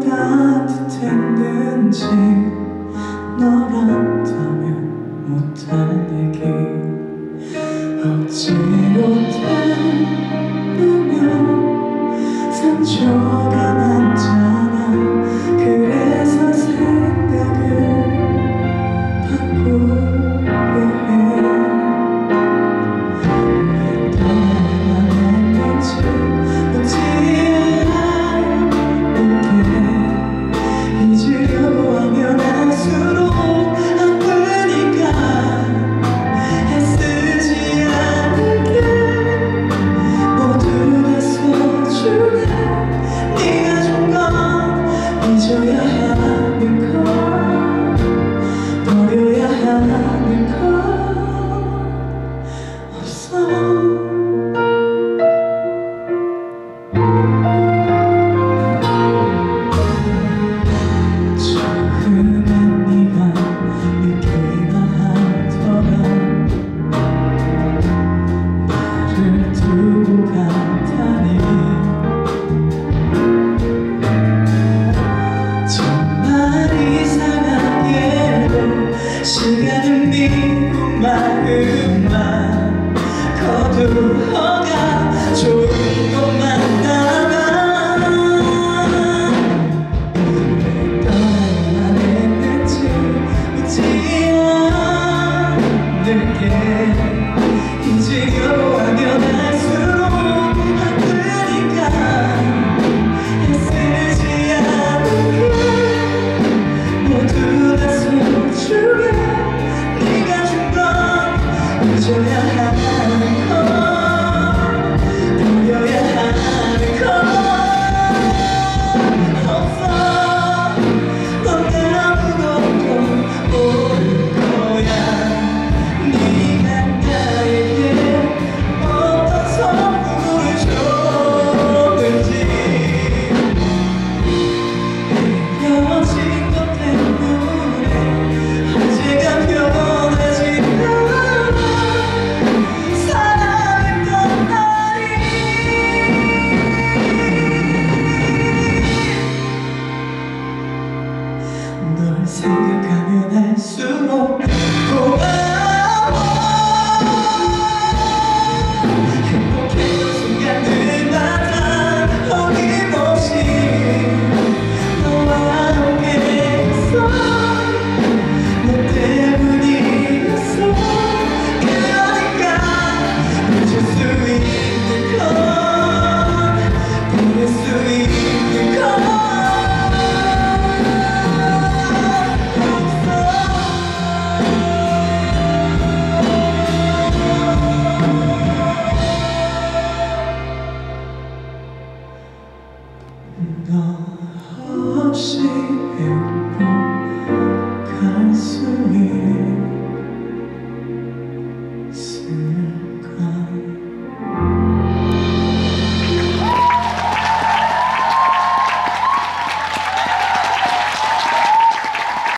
따뜻했는지 너란다면 못할 얘기 억지로 담으면 상처가 남잖아. 그래서 생각을 바꾸게 해. 왜 떠나야만 했는지 묻지 않을게. 잊으려고 하면 할수록 아프니까 애쓰지 않을게. 모두 다 소중해. 네가 준 건 잊어야 하는 것, 버려야 하는 것 없어. 처음엔 네가 믿기만 하더라. 나를 두고 간다니. 정말 이상하게도 시간은 미운 마음만 거두어가. 좋은 것만 남아. 왜 떠나야만 했는지 묻지 않을게. 잊으려고 하면 할수록 아프니까 애쓰지 않을게. 모두 다 소중해. 네가 준 건 잊어야 하는 것, 버려야 하는 것 없어. 넌 아무것도 모를 거야. 네가 나에게 어떤 선물을 줬는지. 헤어진 것 때문에 언제가 변하지 않아. 사랑했던 날이 널 생각하면 할수록 고마워. 행복했던 순간들마다 어김없이 너와 함께 있어. 너 때문이었어. 그러니까 잊을 수 있는 건, 버릴 수 있는 건 없어. 너 없이 행복